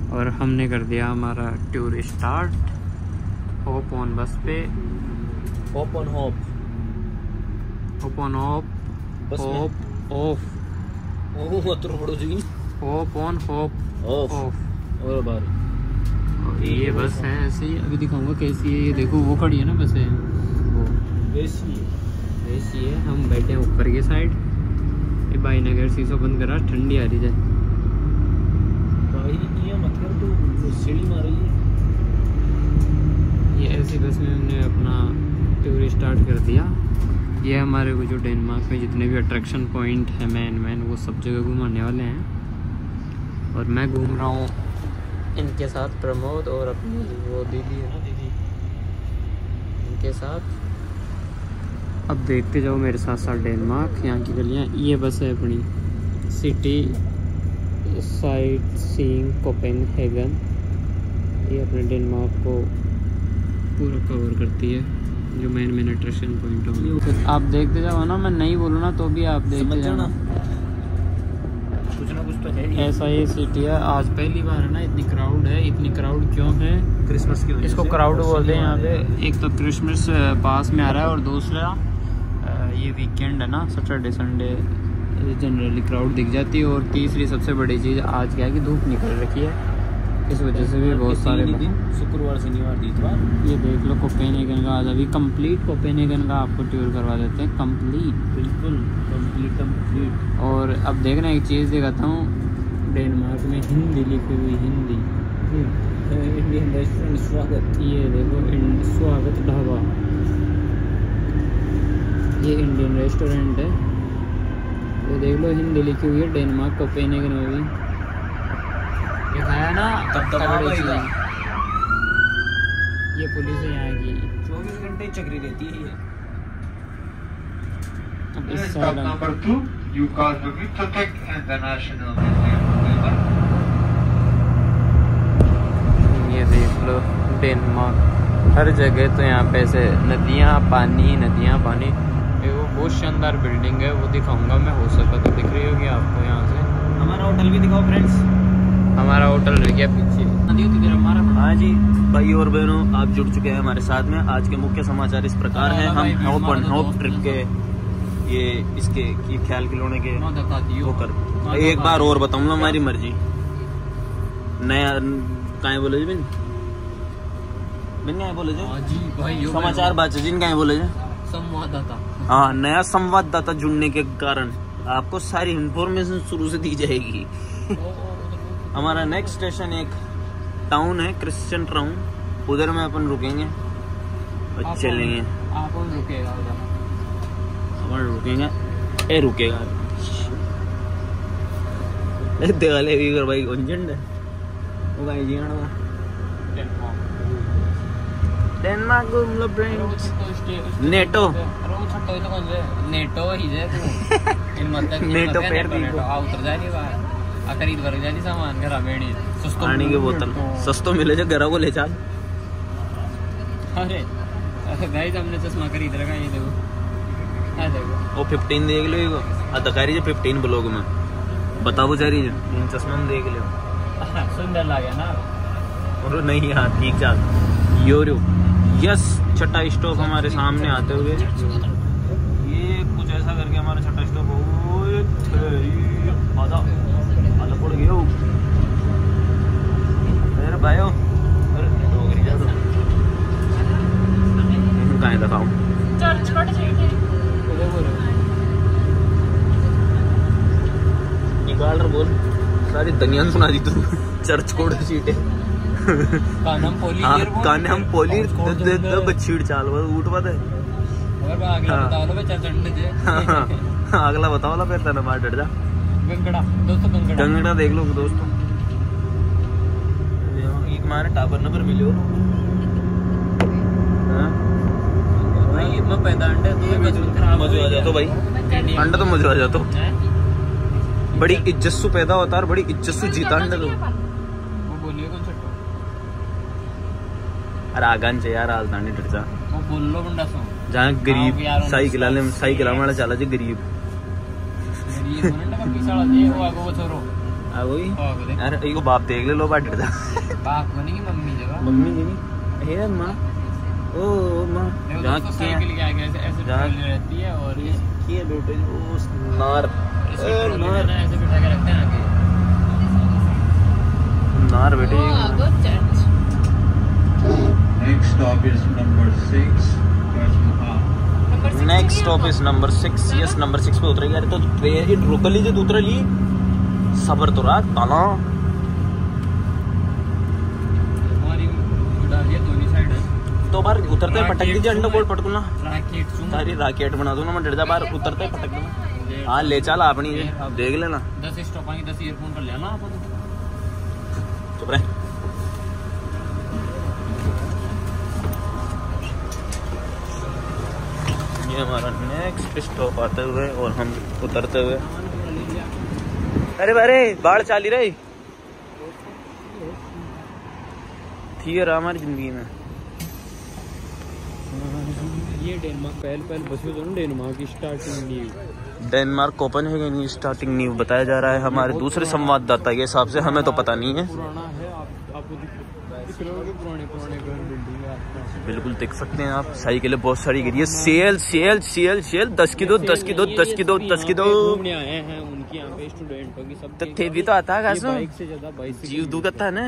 और हमने कर दिया हमारा tour start. Hope on bus पे, hop on hop, hop on hop, hop off, hop on hop off. और बार ये बस है ऐसे ही, अभी दिखाऊंगा कैसी है। ये देखो वो खड़ी है ना बस है, वो वैसी है। हम बैठे हैं ऊपर की साइड। ये भाई ने अगर शीशा बंद करा, ठंडी आ रही है भाई, ये मतलब तो सीढ़ी मार रही है। ये ऐसी बस में हमने अपना टूर स्टार्ट कर दिया। ये हमारे को जो डेनमार्क में जितने भी अट्रैक्शन पॉइंट है मेन वो सब जगह घुमाने वाले हैं। और मैं घूम रहा हूँ इनके साथ, प्रमोद और अपनी वो दीदी है ना, दीदी इनके साथ। अब देखते जाओ मेरे साथ साथ डेनमार्क, यहाँ की गलियाँ। ये बस है अपनी सिटी साइट सीइंग कोपेनहेगन। ये अपने डेनमार्क को पूरा कवर करती है, जो मेन अट्रैक्शन पॉइंट हो। आप देखते जाओ ना, मैं नहीं बोलूँ ना तो भी आप देखते जाओ ना, कुछ ना कुछ तो है। ऐसा ये सिटी है। आज पहली बार है ना, इतनी क्राउड है। इतनी क्राउड क्यों है? क्रिसमस की वजह इसको से क्राउड बोलते हैं यहाँ पे। एक तो क्रिसमस पास में आ रहा है, और दूसरा ये वीकेंड है ना, सैटरडे संडे जनरली क्राउड दिख जाती है। और तीसरी सबसे बड़ी चीज़ आज क्या है कि धूप निकल रखी है, इस वजह से भी बहुत सारे दिन, शुक्रवार शनिवार इतवार। ये देख लो कोपेनहेगन का। आज अभी कंप्लीट कोपेनहेगन का आपको टूर करवा देते हैं, कंप्लीट, बिल्कुल कंप्लीट। और अब देखना एक चीज़ दिखाता हूँ, डेनमार्क में हिंदी लिखी हुई, हिंदी इंडियन रेस्टोरेंट स्वागत। ये देखो स्वागत ढाबा, ये इंडियन रेस्टोरेंट है। ये देख लो हिंदी लिखी हुई है, डेनमार्क कोपेनहेगन में भी। ये खाया ना, ये पुलिस है यहाँ की, 24 घंटे चक्री रहती है। अब इस side number 2 Newcastle Glyptotek International Museum। ये देख लो डेनमार्क, हर जगह तो यहाँ पे ऐसे नदियाँ पानी। ये वो बहुत शानदार बिल्डिंग है, वो दिखाऊंगा मैं, हो सका तो दिख रही होगी आपको यहाँ से। हमारा होटल भी दिखाओ फ्रेंड्स। हमारा होटल रह गया पीछे। हाँ जी भाई और बहनों, आप जुड़ चुके हैं हमारे साथ में। आज के मुख्य समाचार इस प्रकार हैं। हम होप ऑन होप ट्रिप के ये इसके की ख्याल खिलौने के होकर एक बार और बताऊंगा, हमारी मर्जी। नया कहाँ बोले जी बिन क्या बोले जी समाचार बातचीत जिन क्या बोले जी संवाददाता। हाँ, नया संवाददाता जुड़ने के कारण आपको सारी इंफॉर्मेशन शुरू से दी जाएगी। हमारा नेक्स्ट स्टेशन एक टाउन है, क्रिश्चियन टाउन, उधर में अपन रुकेंगे और चलेंगे। अपन रुकेगा उधर, अपन रुकेंगे, ए रुकेगा देवाले भी कर भाई कंजेंट है वो भाई जी ना डेनमार्क को मतलब फ्रेंड्स नेटो नेटो ही जे तू इन मतलब नेटो पेड़ भी उतर जा रही बात आ खरीद कर जानी सामान घर बेड़ी सस्तो पानी की बोतल सस्तो मिले जो घर को ले चल। अरे गाइस हमने चश्मा खरीद रखा, ये देखो, हां देखो वो 15 देख लो, ये अदकारी जो 15 ब्लॉग में बताओ जा रही है इन चश्मा में देख लो। सुंदर लगे ना और नहीं यार ठीक चल योरो। यस, छठा स्टॉप हमारे सामने आते हुए, ये कुछ ऐसा करके हमारा छठा स्टॉप आधा पड़ गया मेरे भाइयों। अरे डोगरी जा दो कहाँ दिखाऊं निकाल रहा बोल, सारी दुनिया सुना दी तू। चर्च कोड सीटे कानम पोली छीड़ चाल उठ बात है। अगला बताओ ला फिर तेरा मार डर जा। गंगड़ा देख लो दोस्तों, एक मारे टावर नंबर मिलो मजा आ जाता भाई, अंडा तो मजा आ जाता। बड़ी इज्जत से पैदा होता है और बड़ी इज्जत से जीता अंडा तो। अरे आगान चे यार आज दानी डर जा जहाँ गरीब साइकिल वाला चला जी गरीब वही यार इको बाप देख ले लो बाट डरदा बाप को नहीं मम्मी जगह मम्मी जी नहीं है मां ओ मां जहां साइकिल के आगे ऐसे ऐसे रहती है और ये की बेटे उस नार नार ऐसे बिठा के रखते हैं आगे नार बेटे Next stop is number 6. Next stop is number 6 yes number 6 पे उतरेगी यार तो ट्रेन ये रुक लीजिए तो उतर ली सबर तो रहा ताला हमारी डालिए दोनों साइड है तो बार उतरते पटक दीजिए अंडा बोल पटकू ना रॉकेट सारी रॉकेट बना दूं ना मैं डर जा बार उतरते पटक दूं हां ले चल अपनी देख लेना 10 स्टॉप आएंगे 10 ईयरफोन कर लेना आप चुप रह ये हमारा नेक्स्ट स्टॉप आते हुए और हम उतरते हुए अरे अरे बाढ़ चाली रही थी यार हमारी जिंदगी में ये डेनमार्क पहले बसों तो डेनमार्क की स्टार्टिंग न्यू डेनमार्क कोपेनहेगन की स्टार्टिंग न्यू बताया जा रहा है हमारे दूसरे संवाददाता के हिसाब से हमें तो पता नहीं है पुराना है आपको दिख पुराने घर बिल्डिंग है बिल्कुल देख सकते हैं आप साइकिल बहुत सारी गिरी है सेल सेल सेल सेल 10 की दो 10 की दो 10 की दो 10 की दो घूमने आए हैं उनकी यहाँ पे स्टूडेंटों की सब तो थे भी तो आता है बाइक से ज्यादा बाइक जीव दुखता है ना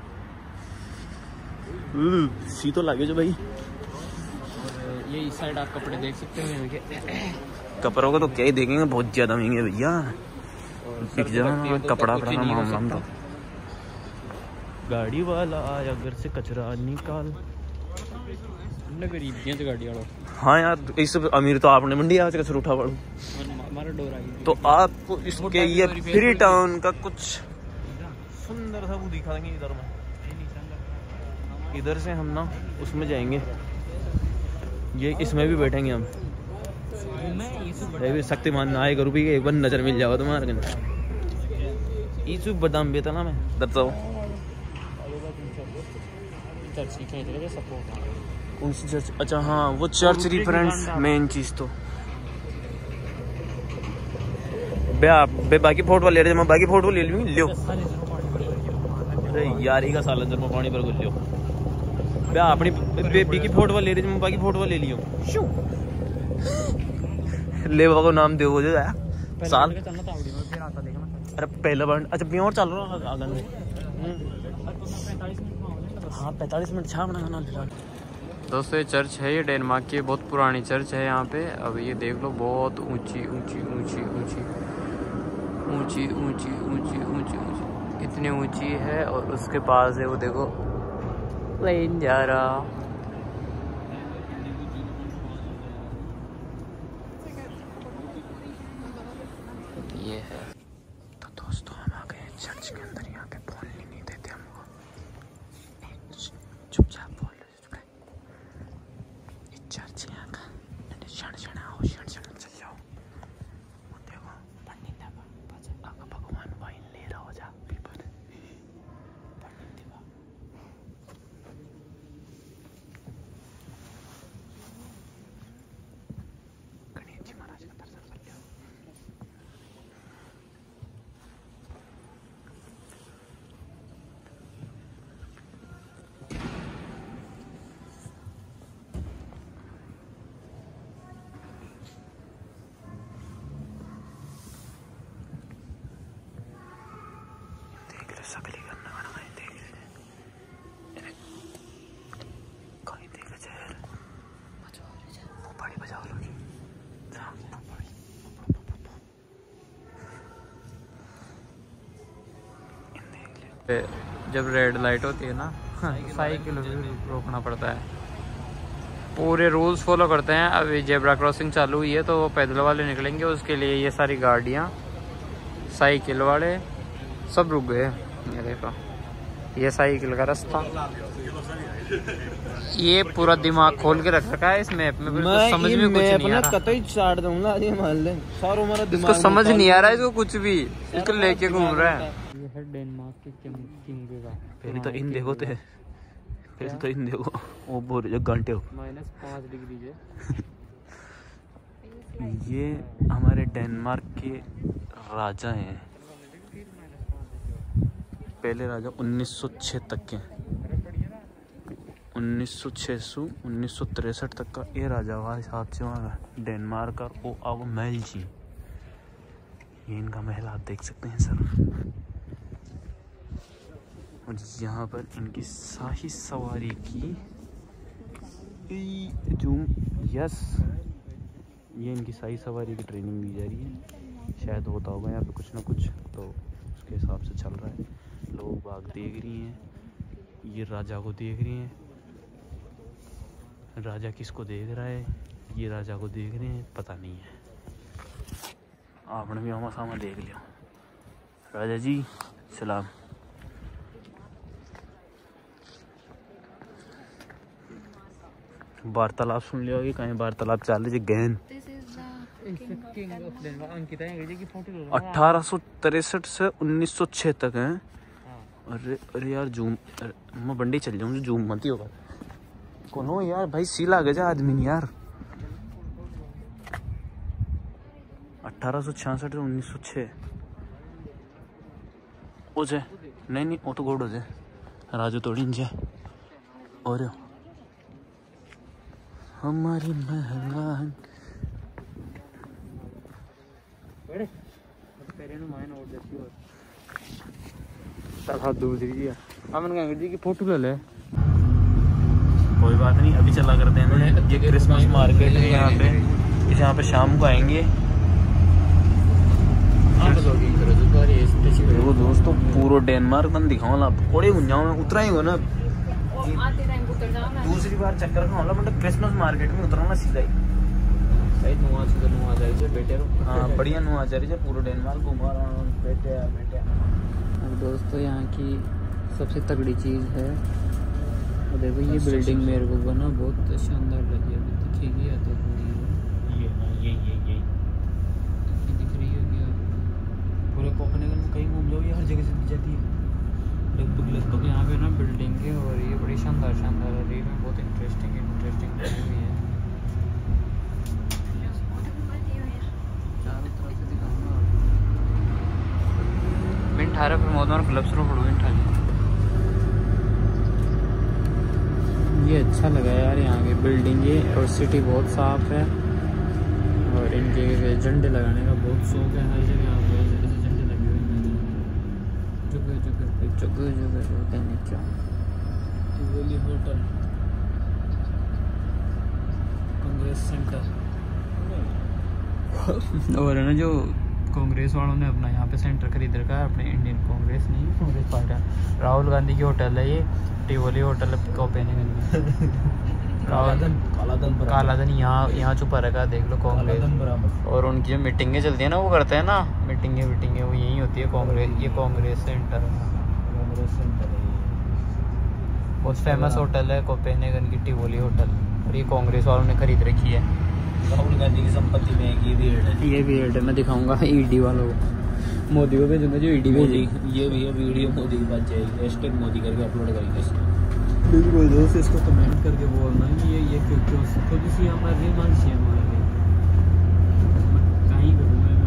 सी तो लागे जो भाई ये इस साइड आप कपड़े देख सकते हैं इनके कपड़ों को तो क्या ही देखेंगे बहुत ज्यादा महंगे भैया दिख जाना कपड़ा का मामला तो गाड़ी वाला आया घर से कचरा निकाल गरीब गाड़ी वाला हाँ यार इस अमीर तो आपने मंडी आज कचरा उठा पड़ू हमारा डोर आई तो आपको इसके ये फ्री टाउन का कुछ सुंदर सा वो दिखा देंगे इधर में इधर से हम ना उसमें जाएंगे ये इसमें भी बैठेंगे हम शक्तिमान आए करूँ भी एक बार नजर मिल जाओ तुम्हारे ईसु बादाम बेता ना मैं दर्शाओ कौन सी चर्च अच्छा हाँ वो चर्च रिफरेंस मेन चीज तो बे बाकी फोटो ले रहे मैं बाकी फोटो ले लूँ लियो अरे यार ही का सालन जब मैं पानी पर कुछ लियो बे अपनी बेबी की फोटो ले रही मैं बाकी फोटो ले लियो ले बाबा को नाम दे वो जो है साल अरे पहला बार अच्छा भी और चल रहा आगे में हाँ 45 मिनट छा बना दोस्तों ये चर्च है ये डेनमार्क की बहुत पुरानी चर्च है यहाँ पे अब ये देख लो बहुत ऊंची ऊंची ऊंची ऊंची ऊंची ऊंची ऊंची ऊंची ऊंची इतनी ऊंची है और उसके पास है वो देखो प्लेन जा रहा ये है तो दोस्तों हम आ गए चर्च के अंदर यहाँ पे बोलने नहीं देते हमको चुपचाप बोल चर्च यहाँ का क्षण क्षण आओ क्षण क्षण चल जाओ देखो पंडित भगवान वाइन ले रहा हो जा पीपर पंडित गणेश जी महाराज का दर्शन कर लो सकली करना बनाए देख कोई देख जहर वो बड़ी बजाओ लो जब रेड लाइट होती है ना साइकिल रोकना पड़ता है पूरे रूल्स फॉलो करते हैं। अभी जेब्रा क्रॉसिंग चालू हुई है तो वो पैदल वाले निकलेंगे उसके लिए ये सारी गाड़ियाँ साइकिल वाले सब रुक गए। ये देखो ये साइकिल का रास्ता ये पूरा दिमाग खोल के रख रखा है इस मैप में समझ में कुछ नहीं आ रहा। चाट दूंगा इसको समझ नहीं आ रहा है इसको कुछ भी इसको लेके घूम रहा है। ये है डेनमार्क के किंग का पहले तो इन देखो तो पहले तो इन देखो वो बोल घंटे हो -5 डिग्री ये हमारे डेनमार्क के राजा हैं पहले राजा 1906 तक के, 1906 से 1963 तक का ये राजा हुआ हिसाब से वहाँ डेनमार्क का वो अब महल जी, ये इनका महल आप देख सकते हैं सर। और यहाँ पर इनकी शाही सवारी की जूम यस, ये इनकी शाही सवारी की ट्रेनिंग दी जा रही है, शायद होता होगा यहाँ पे कुछ ना कुछ, तो उसके हिसाब से चल रहा है। लोग बाग देख रही हैं, ये राजा को देख रही हैं, राजा किसको देख रहा है, ये राजा को देख रहे हैं, पता नहीं है। आपने भी आमा सामा देख लिया। राजा जी सलाम। वार्तालाप सुन लिया होगी, कहीं वार्तालाप चल रही है। गहन 1863 से 1906 तक है। अरे अरे यार जूम, मैं बंडी चल जाऊँ, जूम मत ही होगा कौन हो यार भाई, सीला गए जा आदमी नहीं यार। 1866 से 1906 ओ जे नहीं नहीं, वो तो गोड़ हो जाए राजू थोड़ी इंजा। और हमारी महंगा जी की फोटो ले ले। कोई बात नहीं, अभी चला करते हैं। ये क्रिसमस मार्केट है यहाँ पे, इस यहाँ पे शाम को आएंगे। देखो दोस्तों पूरा डेनमार्क में दिखाऊँ ला, कोड़े गुंजाऊँ में उतरा ही हो ना, दूसरी बार चक्कर खाऊँ ला, मतलब क्रिसमस मार्केट में उतरा ना सीधा ही। हाँ बढ़िया नुआ जा रही है, पूरा डेनमार्क घुमा रहा हूँ बैठे बैठे। दोस्तों यहाँ की सबसे तगड़ी चीज़ है, और देखो ये बिल्डिंग मेरे को बना बहुत शानदार लगी है, दिखेगी या तो ये दिख रही होगी। पूरे कोपेनहेगन में कहीं घूम जाओ, ये हर जगह से दी जाती है लगभग। यहाँ पे ना बिल्डिंग है और ये बड़ी शानदार शानदार है, रील में बहुत इंटरेस्टिंग बनी हुई है। चारों तरफ से दिखाऊंगा। मैं 18 पर मौत क्लब से पढ़ू ये अच्छा लगा यार, यहाँ की बिल्डिंग ये और सिटी बहुत साफ है, और इनके झंडे लगाने का बहुत शौक है। हर जगह यहाँ पे ऐसे झंडे लगे हुए हैं, जगह जगह होता है क्या। टिवोली होटल, कांग्रेस सेंटर, और है ना जो कांग्रेस वालों ने अपना यहाँ पे सेंटर खरीद रखा है, अपने इंडियन कांग्रेस नहीं, कांग्रेस पार्टी। राहुल गांधी की होटल है ये, टिवोली होटल कोपेनहेगन में। काला धन यहाँ छुपा रखा है, देख लो कांग्रेस। और उनकी जो मीटिंगें चलती है ना, वो करते हैं ना मीटिंगें वो यही होती है कांग्रेस। ये कांग्रेस सेंटर है, बहुत फेमस होटल है कोपेनहेगन की टिवोली होटल, और ये कांग्रेस वालों ने खरीद रखी है। राहुल गांधी की संपत्ति में ये भी है, मैं दिखाऊंगा ईडी वालों को, मोदी को भेजूंगा जो ईडी भेजी। ये भी है वीडियो मोदी की बात जाएगी, हैशटैग मोदी करके अपलोड करेंगे इसको। बिल्कुल दोस्त, इसको कमेंट करके बोलना कि ये क्यों खुद सी हमारी मन से हमारे कहीं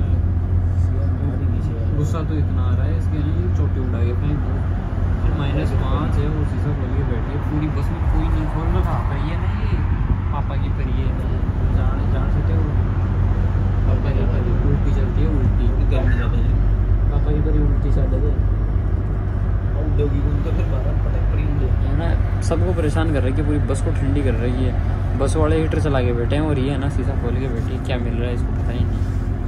गुस्सा तो इतना आ रहा है इसके, नहीं चोटी उड़ा के कहीं -5 है, और शीशा खोल के बैठी है पूरी बस में, कोई नहीं खोल रहा है। ये नहीं पापा की परी है, जान सकते हो, और परी उल्टी चलती है, उल्टी गर्मी ज़्यादा है, पापा की परी उल्टी चलती है, डोगी को तो फिर बाहर पटक पड़ी है ना। सबको परेशान कर रही है कि पूरी बस को ठंडी कर रही है। बस वाले हीटर चला के बैठे हैं, और ये है ना शीशा खोल के बैठी है, क्या मिल रहा है इसको पता ही नहीं।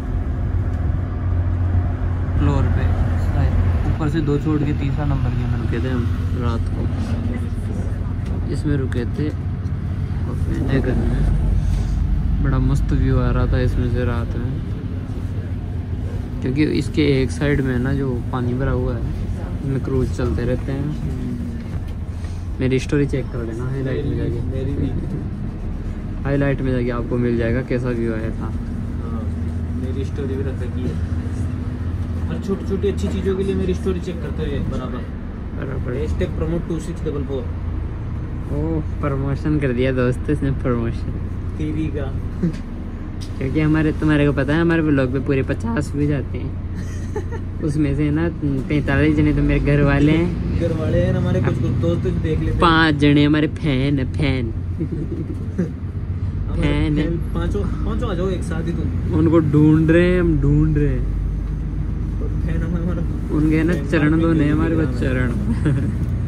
फ्लोर पे ऊपर से 2 छोड़ के तीसरा नंबर के में रुके थे हम रात को, इसमें रुके थे कोपेनहेगन में। बड़ा मस्त व्यू आ रहा था इसमें से रात में, क्योंकि इसके एक साइड में ना जो पानी भरा हुआ है, इसमें क्रूज चलते रहते हैं। मेरी स्टोरी चेक कर लेना हाईलाइट में जाके, मेरी भी हाईलाइट में जाके आपको मिल जाएगा कैसा व्यू आया था। मेरी स्टोरी भी रख रखी है, हर छोटी छोटी अच्छी चीज़ों के लिए मेरी स्टोरी चेक करते हुए बराबर। Hashtag promote 2644। ओह प्रमोशन कर दिया दोस्त इसने, प्रमोशन टीवी का क्योंकि तुम्हारे को पता है हमारे ब्लॉग पे पूरे 50 व्यू जाते हैं। उसमें से ना 45 जने तो मेरे घर वाले हैं, हमारे कुछ दोस्त देख लेते। 5 जने हमारे फैन फैन पांचों आ जाओ एक साथ ही तुम। उनको ढूंढ रहे हैं, हम ढूंढ रहे हैं। फैन हमारा उनके ना चरण धोने हमारे को चरण